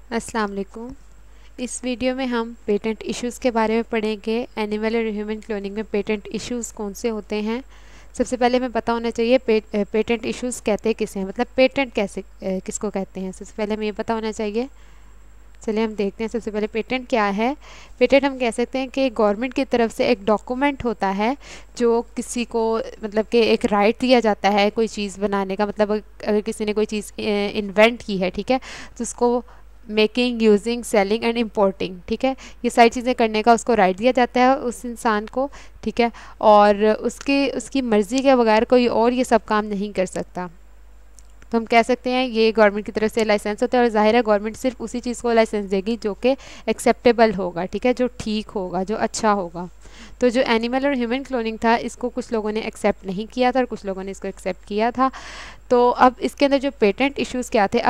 अस्सलाम वालेकुम। इस वीडियो में हम पेटेंट इश्यूज़ के बारे में पढ़ेंगे। एनिमल और ह्यूमन क्लोनिंग में पेटेंट इश्यूज़ कौन से होते हैं। सबसे पहले हमें पता होना चाहिए पेटेंट इश्यूज़ कहते किसे हैं, मतलब पेटेंट कैसे किसको कहते हैं। सबसे पहले हमें ये पता होना चाहिए। चलिए हम देखते हैं सबसे पहले पेटेंट क्या है। पेटेंट हम कह सकते हैं कि गवर्नमेंट की तरफ से एक डॉक्यूमेंट होता है जो किसी को मतलब कि एक राइट दिया जाता है कोई चीज़ बनाने का। मतलब अगर किसी ने कोई चीज़ इन्वेंट की है, ठीक है, तो उसको making, using, selling and importing, ठीक है, ये सारी चीज़ें करने का उसको राइट दिया जाता है उस इंसान को, ठीक है, और उसकी मर्ज़ी के बगैर कोई और ये सब काम नहीं कर सकता। तो हम कह सकते हैं ये गवर्नमेंट की तरफ से लाइसेंस होता है, और ज़ाहिर है गवर्नमेंट सिर्फ उसी चीज़ को लाइसेंस देगी जो कि एक्सेप्टेबल होगा, ठीक है, जो ठीक होगा, जो अच्छा होगा। तो जो एनिमल और ह्यूमन क्लोनिंग था, इसको कुछ लोगों ने एक्सेप्ट नहीं किया था और कुछ लोगों ने इसको एक्सेप्ट किया था। तो अब इसके अंदर जो पेटेंट इश्यूज़ क्या थे, अब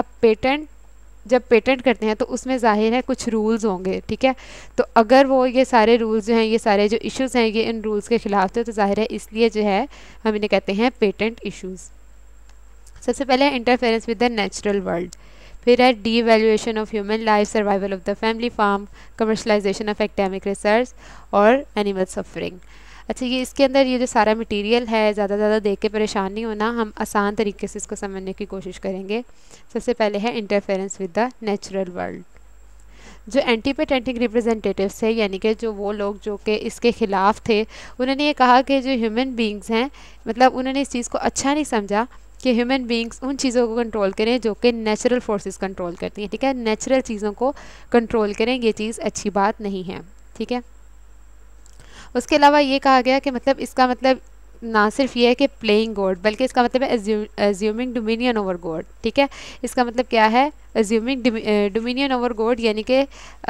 जब पेटेंट करते हैं तो उसमें ज़ाहिर है कुछ रूल्स होंगे, ठीक है। तो अगर वो ये सारे रूल्स जो हैं, ये सारे जो इश्यूज़ हैं, ये इन रूल्स के ख़िलाफ़ थे, तो ज़ाहिर है इसलिए जो है हम इन्हें कहते हैं पेटेंट इश्यूज़। सबसे पहले है interference with the natural world, फिर है devaluation of human life, survival of the family farm, commercialisation of academic research और एनिमल सफरिंग। अच्छा, ये इसके अंदर ये जो सारा मटेरियल है, ज़्यादा देख के परेशान नहीं होना, हम आसान तरीके से इसको समझने की कोशिश करेंगे। सबसे पहले है interference with the natural world. जो एंटी पेटेंटिंग रिप्रेजेंटेटिव्स थे, यानी कि जो वो लोग जो कि इसके ख़िलाफ़ थे, उन्होंने ये कहा कि जो ह्यूमन बींग्स हैं, मतलब उन्होंने इस चीज़ को अच्छा नहीं समझा कि ह्यूमन बींग्स उन चीज़ों को कंट्रोल करें जो कि नेचुरल फोर्सेस कंट्रोल करती हैं, ठीक है, नेचुरल चीज़ों को कंट्रोल करें, ये चीज़ अच्छी बात नहीं है, ठीक है। उसके अलावा ये कहा गया कि मतलब इसका मतलब ना सिर्फ ये है कि प्लेइंग गॉड, बल्कि इसका मतलब है एज्यूमिंग डोमिनियन ओवर गॉड, ठीक है। इसका मतलब क्या है, एज्यूमिंग डोमिनियन ओवर गॉड, यानी कि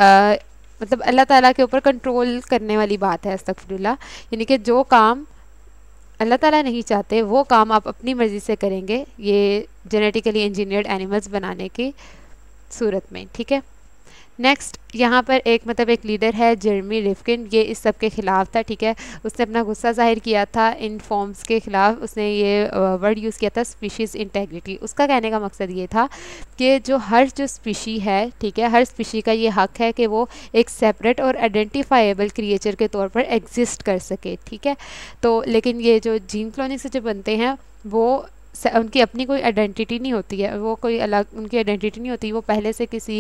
मतलब अल्लाह ताला के ऊपर कंट्रोल करने वाली बात है, अस्तगफिरुल्लाह। यानी कि जो काम अल्लाह ताला नहीं चाहते वो काम आप अपनी मर्ज़ी से करेंगे, ये जेनेटिकली इंजीनियर्ड एनिमल्स बनाने की सूरत में, ठीक है। नेक्स्ट यहाँ पर एक लीडर है जेरेमी रिफ्किन, ये इस सब के ख़िलाफ़ था, ठीक है। उसने अपना गुस्सा जाहिर किया था इन फॉर्म्स के ख़िलाफ़। उसने ये वर्ड यूज़ किया था स्पीशीज़ इंटेग्रिटी। उसका कहने का मकसद ये था कि जो स्पीशी है, ठीक है, हर स्पीशी का ये हक़ है कि वो एक सेपरेट और आइडेंटिफाइबल क्रिएचर के तौर पर एग्जिस्ट कर सके, ठीक है। तो लेकिन ये जो जीन क्लोनिंग से जो बनते हैं, वो उनकी अपनी कोई आइडेंटिटी नहीं होती है, वो कोई अलग उनकी आइडेंटिटी नहीं होती, वो पहले से किसी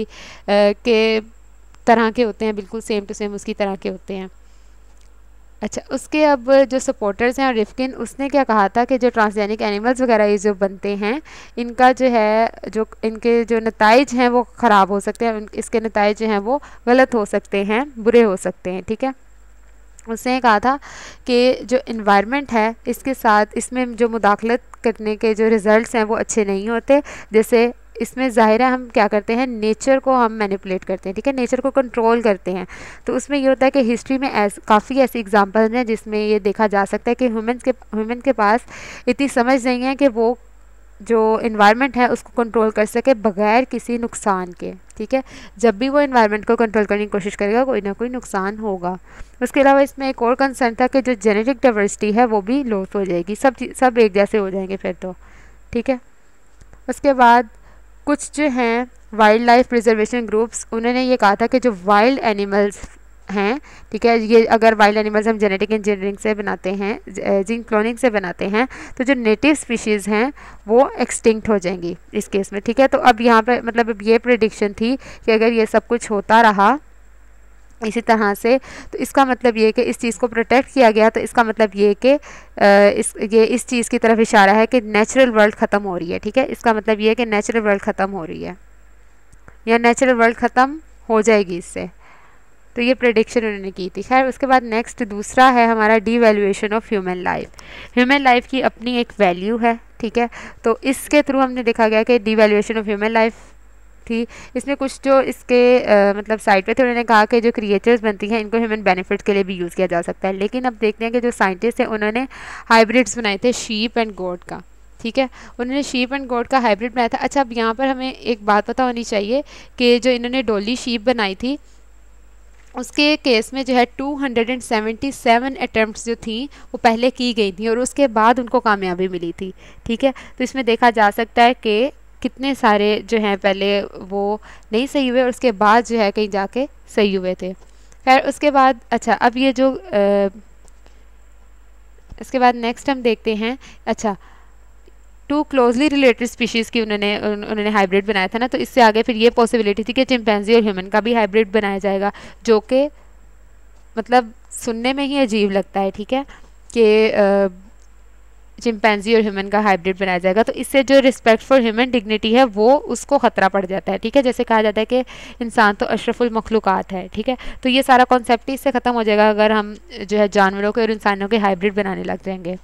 के तरह के होते हैं, बिल्कुल सेम टू सेम उसकी तरह के होते हैं। अच्छा, उसके अब जो सपोर्टर्स हैं, और रिफ्किन उसने क्या कहा था कि जो ट्रांसजेनिक एनिमल्स वगैरह ये जो बनते हैं, इनका जो है जो इनके जो नताइज हैं वो ख़राब हो सकते हैं, इसके नताइज जो हैं वो गलत हो सकते हैं, बुरे हो सकते हैं, ठीक है। उसने कहा था कि जो इन्वायरमेंट है इसके साथ इसमें जो मुदाखलत करने के जो रिज़ल्ट्स हैं वो अच्छे नहीं होते। जैसे इसमें ज़ाहिर है हम क्या करते हैं, नेचर को हम मैनिपुलेट करते हैं, ठीक है, नेचर को कंट्रोल करते हैं। तो उसमें ये होता है कि हिस्ट्री में काफ़ी ऐसी एग्जांपल्स हैं जिसमें ये देखा जा सकता है कि ह्यूमन के पास इतनी समझ नहीं है कि वो जो इन्वायरमेंट है उसको कंट्रोल कर सके बगैर किसी नुकसान के, ठीक है। जब भी वो इन्वायरमेंट को कंट्रोल करने की कोशिश करेगा कोई ना कोई नुकसान होगा। उसके अलावा इसमें एक और कंसर्न था कि जो जेनेटिक डाइवर्सिटी है वो भी लॉस हो जाएगी, सब एक जैसे हो जाएंगे फिर तो, ठीक है। उसके बाद कुछ जो हैं वाइल्ड लाइफ प्रिजर्वेशन ग्रुप्स, उन्होंने ये कहा था कि जो वाइल्ड एनिमल्स हैं, ठीक है, ये अगर वाइल्ड एनिमल्स हम जेनेटिक इंजीनियरिंग से बनाते हैं, जीन क्लोनिंग से बनाते हैं, तो जो नेटिव स्पीशीज़ हैं वो एक्सटिंक्ट हो जाएंगी इस केस में, ठीक है। तो अब यहाँ पर मतलब अब ये प्रेडिक्शन थी कि अगर ये सब कुछ होता रहा इसी तरह से, तो इसका मतलब ये कि इस चीज़ को प्रोटेक्ट किया गया, तो इसका मतलब ये कि इस चीज़ की तरफ इशारा है कि नेचुरल वर्ल्ड ख़त्म हो रही है, ठीक है। इसका मतलब ये है कि नेचुरल वर्ल्ड ख़त्म हो रही है या नेचुरल वर्ल्ड ख़त्म हो जाएगी इससे। तो ये प्रेडिक्शन उन्होंने की थी। खैर, उसके बाद नेक्स्ट दूसरा है हमारा devaluation of human life. Human life की अपनी एक वैल्यू है, ठीक है। तो इसके थ्रू हमने देखा गया कि डीवैल्यूएशन ऑफ ह्यूमन लाइफ थी। इसमें कुछ जो इसके मतलब साइड पे थे, उन्होंने कहा कि जो क्रिएचर्स बनती हैं इनको ह्यूमन बेनिफिट के लिए भी यूज़ किया जा सकता है। लेकिन अब देखते हैं कि जो साइंटिस्ट हैं उन्होंने हाइब्रिड्स बनाए थे शीप एंड गोट का, ठीक है, उन्होंने शीप एंड गोट का हाइब्रिड बनाया था। अच्छा, अब यहाँ पर हमें एक बात पता होनी चाहिए कि जो इन्होंने डोली शीप बनाई थी उसके केस में जो है 277 अटैम्प्ट्स जो थी वो पहले की गई थी और उसके बाद उनको कामयाबी मिली थी, ठीक है। तो इसमें देखा जा सकता है कि कितने सारे जो हैं पहले वो नहीं सही हुए और उसके बाद जो है कहीं जाके सही हुए थे। खैर उसके बाद अच्छा, अब ये जो इसके बाद नेक्स्ट हम देखते हैं, अच्छा टू क्लोजली रिलेटेड स्पीशीज़ की उन्होंने हाइब्रिड बनाया था ना, तो इससे आगे फिर ये पॉसिबिलिटी थी कि चिंपैंजी और ह्यूमन का भी हाइब्रिड बनाया जाएगा, जो कि मतलब सुनने में ही अजीब लगता है, ठीक है, कि चिंपैंजी और ह्यूमन का हाइब्रिड बनाया जाएगा। तो इससे जो रिस्पेक्ट फॉर ह्यूमन डिग्निटी है वो उसको ख़तरा पड़ जाता है, ठीक है। जैसे कहा जाता है कि इंसान तो अशरफुल मखलूक़ात है, ठीक है। तो ये सारा कॉन्सेप्ट ही इससे ख़त्म हो जाएगा अगर हम जो है जानवरों के और इंसानों के हाइब्रिड बनाने लग जाएंगे।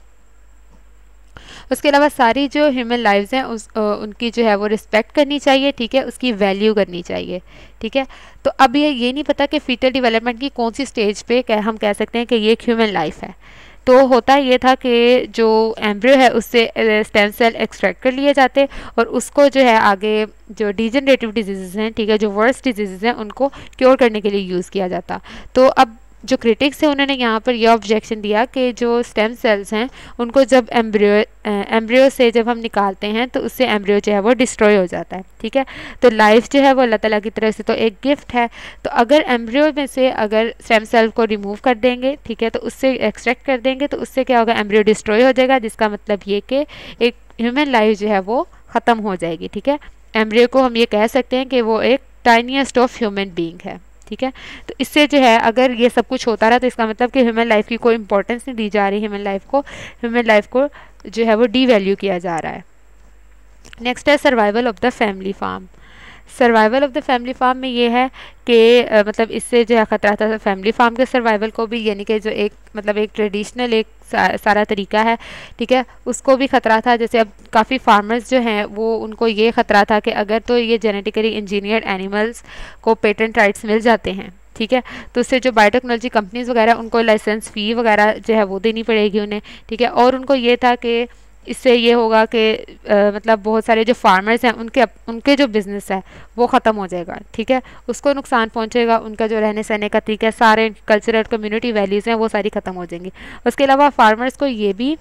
उसके अलावा सारी जो ह्यूमन लाइव्स हैं उनकी जो है वो रिस्पेक्ट करनी चाहिए, ठीक है, उसकी वैल्यू करनी चाहिए, ठीक है। तो अब ये नहीं पता कि फीटल डेवलपमेंट की कौन सी स्टेज पे हम कह सकते हैं कि ये एक ह्यूमन लाइफ है। तो होता ये था कि जो एम्ब्रियो है उससे स्टेम सेल एक्सट्रैक्ट कर लिए जाते और उसको जो है आगे जो डिजेनरेटिव डिजीज़ हैं, ठीक है, जो वर्स्ट डिजीज़ हैं उनको क्योर करने के लिए यूज़ किया जाता। तो अब जो क्रिटिक्स है उन्होंने यहाँ पर यह ऑब्जेक्शन दिया कि जो स्टेम सेल्स हैं उनको जब एम्ब्रियो से जब हम निकालते हैं तो उससे एम्ब्रियो जो है वो डिस्ट्रॉय हो जाता है, ठीक है। तो लाइफ जो है वो अल्लाह ताला की तरफ से तो एक गिफ्ट है। तो अगर एम्ब्रियो में से अगर स्टेम सेल को रिमूव कर देंगे, ठीक है, तो उससे एक्सट्रैक्ट कर देंगे तो उससे क्या होगा, एम्ब्रियो डिस्ट्रॉय हो जाएगा, जिसका मतलब ये कि एक ह्यूमन लाइफ जो है वो ख़त्म हो जाएगी, ठीक है। एम्ब्रियो को हम ये कह सकते हैं कि वो एक टाइनीएस्ट ऑफ ह्यूमन बीइंग है, ठीक है। तो इससे जो है अगर ये सब कुछ होता रहा तो इसका मतलब कि ह्यूमन लाइफ की कोई इंपॉर्टेंस नहीं दी जा रही, ह्यूमन लाइफ को जो है वो डी वैल्यू किया जा रहा है। नेक्स्ट है survival of the family farm. Survival of the family farm में ये है कि मतलब इससे जो है ख़तरा था फैमिली फार्म के सर्वाइवल को भी, यानी कि जो एक मतलब एक ट्रेडिशनल एक सारा तरीका है, ठीक है, उसको भी ख़तरा था। जैसे अब काफ़ी फार्मर्स जो हैं वो उनको ये ख़तरा था कि अगर तो ये जेनेटिकली इंजीनियर्ड एनिमल्स को पेटेंट राइट्स मिल जाते हैं, ठीक है, तो उससे जो बायोटेक्नोलॉजी कंपनीज वगैरह उनको लाइसेंस फ़ी वगैरह जो है वो देनी पड़ेगी उन्हें, ठीक है। और उनको ये था कि इससे ये होगा कि मतलब बहुत सारे जो फार्मर्स हैं उनके जो बिज़नेस है वो ख़त्म हो जाएगा, ठीक है, उसको नुकसान पहुंचेगा, उनका जो रहने सहने का तरीका है, सारे कल्चरल कम्युनिटी वैल्यूज़ हैं वो सारी ख़त्म हो जाएंगी। उसके अलावा फार्मर्स को ये भी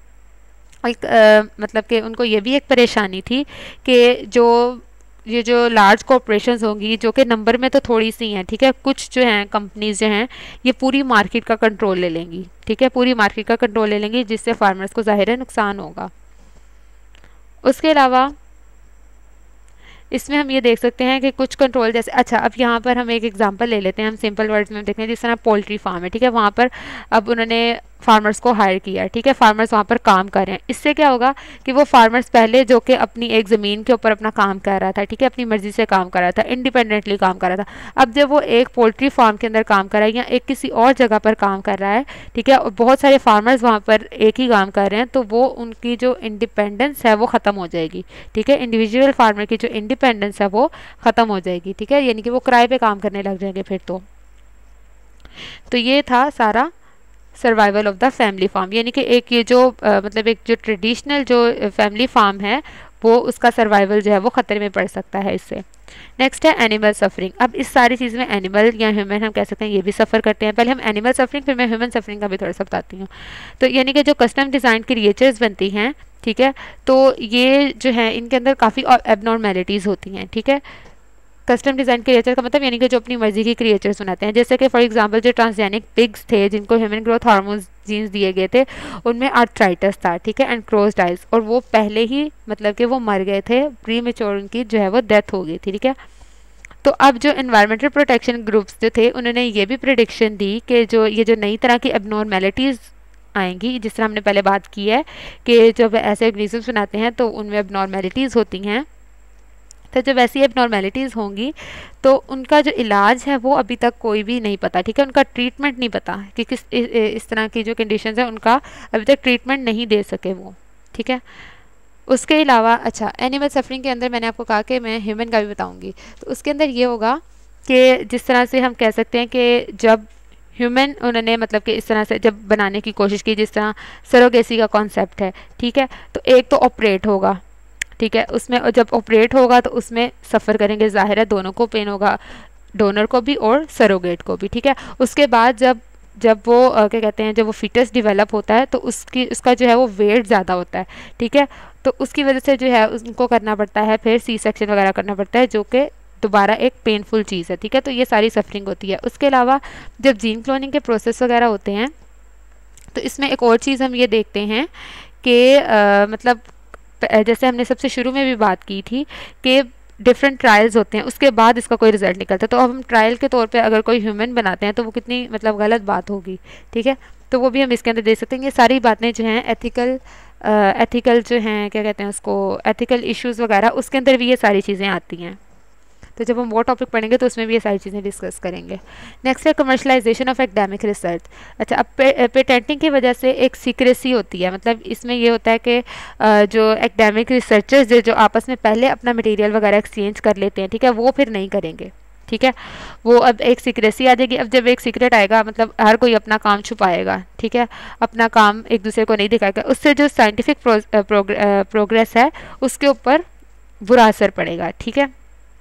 एक मतलब कि उनको ये भी एक परेशानी थी कि ये जो लार्ज कॉरपोरेशंस होंगी जो कि नंबर में तो थोड़ी सी हैं, ठीक है, कुछ जो हैं कंपनीज जो हैं ये पूरी मार्केट का कंट्रोल ले लेंगी, ठीक है, पूरी मार्केट का कंट्रोल ले लेंगी, जिससे फार्मर्स को ज़ाहिर है नुकसान होगा। उसके अलावा इसमें हम ये देख सकते हैं कि कुछ कंट्रोल जैसे, अच्छा अब यहाँ पर हम एक एग्जांपल ले लेते हैं, हम सिंपल वर्ड्स में देखते हैं, जिस तरह पोल्ट्री फार्म है, ठीक है, वहाँ पर अब उन्होंने फार्मर्स को हायर किया, ठीक है, फार्मर्स वहाँ पर काम कर रहे हैं। इससे क्या होगा कि वो फार्मर्स पहले जो कि अपनी एक ज़मीन के ऊपर अपना काम कर रहा था, ठीक है, अपनी मर्ज़ी से काम कर रहा था, इंडिपेंडेंटली काम कर रहा था, अब जब वो एक पोल्ट्री फार्म के अंदर काम कर रहा है या एक किसी और जगह पर काम कर रहा है, ठीक है, और बहुत सारे फार्मर्स वहाँ पर एक ही काम कर रहे हैं, तो वो उनकी जो इंडिपेंडेंस है वो ख़त्म हो जाएगी, ठीक है, इंडिविजुअल फार्मर की जो इंडिपेंडेंस है वो ख़त्म हो जाएगी, ठीक है, यानी कि वो किराए पे काम करने लग जाएंगे फिर तो ये था सारा survival of the family farm, यानी कि एक ये जो मतलब एक जो ट्रेडिशनल जो फैमिली फार्म है वो उसका सर्वाइवल जो है वो ख़तरे में पड़ सकता है इससे। नेक्स्ट है एनिमल सफरिंग। अब इस सारी चीज़ में एनिमल या ह्यूमन हम कह सकते हैं ये भी सफ़र करते हैं। पहले हम एनिमल सफरिंग फिर मैं ह्यूमन सफरिंग का भी थोड़ा सा बताती हूँ। तो यानी कि जो कस्टम डिज़ाइन क्रिएचर्स बनती हैं, ठीक है, तो ये जो है इनके अंदर काफ़ी एबनॉर्मेलिटीज़ होती हैं, ठीक है। कस्टम डिज़ाइन क्रिएचर का मतलब यानी कि जो अपनी मर्जी की क्रिएचर्स बनाते हैं, जैसे कि फॉर एग्जांपल जो ट्रांसजेनिक पिग्स थे जिनको ह्यूमन ग्रोथ हार्मोन जीन्स दिए गए थे उनमें आर्थराइटिस था, ठीक है, एंड क्रोज्ड आइज, और वो पहले ही मतलब कि वो मर गए थे, प्री मेच्योर उनकी जो है वो डेथ हो गई थी, ठीक है। तो अब जो एनवायरमेंटल प्रोटेक्शन ग्रुप्स जो थे उन्होंने ये भी प्रिडिक्शन दी कि ये जो नई तरह की एबनॉर्मेलिटीज़ आएंगी, जिस तरह हमने पहले बात की है कि जब ऐसे ऑर्गेनिजम्स बनाते हैं तो उनमें एबनॉर्मेलिटीज़ होती हैं, तो जब ऐसी एबनॉर्मेलिटीज़ होंगी तो उनका जो इलाज है वो अभी तक कोई भी नहीं पता, ठीक है, उनका ट्रीटमेंट नहीं पता कि किस इस तरह की जो कंडीशंस है उनका अभी तक ट्रीटमेंट नहीं दे सके वो, ठीक है। उसके अलावा अच्छा एनिमल सफरिंग के अंदर मैंने आपको कहा कि मैं ह्यूमन का भी बताऊंगी, तो उसके अंदर ये होगा कि जिस तरह से हम कह सकते हैं कि जब ह्यूमन उन्होंने मतलब कि इस तरह से जब बनाने की कोशिश की, जिस तरह सरोगेसी का कॉन्सेप्ट है, ठीक है, तो एक तो ऑपरेट होगा, ठीक है, उसमें जब ऑपरेट होगा तो उसमें सफ़र करेंगे, जाहिर है दोनों को पेन होगा, डोनर को भी और सरोगेट को भी, ठीक है। उसके बाद जब जब वो क्या कहते हैं, जब वो फीटस डेवलप होता है तो उसका जो है वो वेट ज़्यादा होता है, ठीक है। तो उसकी वजह से जो है उनको करना पड़ता है फिर सी सेक्शन वगैरह करना पड़ता है, जो कि दोबारा एक पेनफुल चीज़ है, ठीक है। तो ये सारी सफरिंग होती है। उसके अलावा जब जीन क्लोनिंग के प्रोसेस वगैरह होते हैं तो इसमें एक और चीज़ हम ये देखते हैं कि मतलब जैसे हमने सबसे शुरू में भी बात की थी कि डिफरेंट ट्रायल्स होते हैं, उसके बाद इसका कोई रिजल्ट निकलता है। तो अब हम ट्रायल के तौर पे अगर कोई ह्यूमन बनाते हैं तो वो कितनी मतलब गलत बात होगी, ठीक है। तो वो भी हम इसके अंदर देख सकते हैं। ये सारी बातें जो हैं एथिकल जो हैं, क्या कहते हैं उसको, एथिकल इश्यूज़ वगैरह, उसके अंदर भी ये सारी चीज़ें आती हैं। तो जब हम वो टॉपिक पढ़ेंगे तो उसमें भी ये सारी चीज़ें डिस्कस करेंगे। नेक्स्ट है कमर्शलाइजेशन ऑफ एकेडमिक रिसर्च। अच्छा, अब पेटेंटिंग की वजह से एक सीक्रेसी होती है, मतलब इसमें ये होता है कि जो एकेडमिक रिसर्चर्स जो आपस में पहले अपना मटेरियल वगैरह एक्सचेंज कर लेते हैं, ठीक है, वो फिर नहीं करेंगे, ठीक है। वो अब एक सीक्रेसी आ जाएगी। अब जब एक सीक्रेट आएगा मतलब हर कोई अपना काम छुपाएगा, ठीक है, अपना काम एक दूसरे को नहीं दिखाएगा। उससे जो साइंटिफिक प्रोग्रेस है उसके ऊपर बुरा असर पड़ेगा, ठीक है।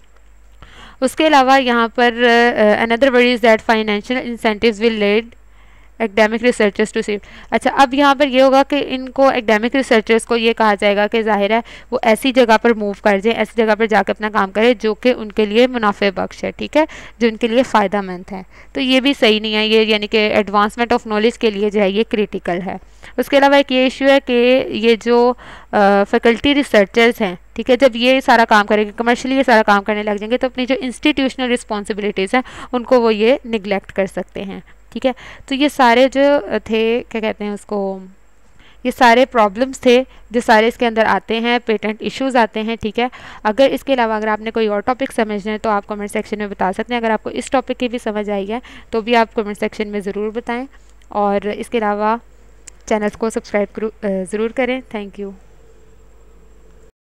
उसके अलावा यहाँ पर another worry is that financial incentives will lead academic researchers to sieve. अच्छा, अब यहाँ पर ये होगा कि इनको एकेडमिक रिसर्चर्स को ये कहा जाएगा कि जाहिर है वो ऐसी जगह पर मूव कर जाए, ऐसी जगह पर जाकर अपना काम करे जो कि उनके लिए मुनाफे बख्श है, ठीक है, जो उनके लिए फ़ायदा मंद है। तो ये भी सही नहीं है, ये यानी कि एडवांसमेंट ऑफ नॉलेज के लिए जो है ये क्रिटिकल है। उसके अलावा एक ये इशू है कि ये जो फैकल्टी रिसर्चर्स हैं, ठीक है, जब ये सारा काम करेंगे, कमर्शियली ये सारा काम करने लग जाएंगे, तो अपनी जो इंस्टीट्यूशनल रिस्पॉन्सिबिलिटीज़ हैं उनको वो ये निगलेक्ट कर सकते हैं, ठीक है। तो ये सारे जो थे, क्या कहते हैं उसको, ये सारे प्रॉब्लम्स थे जो सारे इसके अंदर आते हैं, पेटेंट इश्यूज़ आते हैं, ठीक है। अगर इसके अलावा अगर आपने कोई और टॉपिक समझना है तो आप कमेंट सेक्शन में बता सकते हैं। अगर आपको इस टॉपिक की भी समझ आई है तो भी आप कमेंट सेक्शन में ज़रूर बताएं, और इसके अलावा चैनल को सब्सक्राइब ज़रूर करें। Thank you.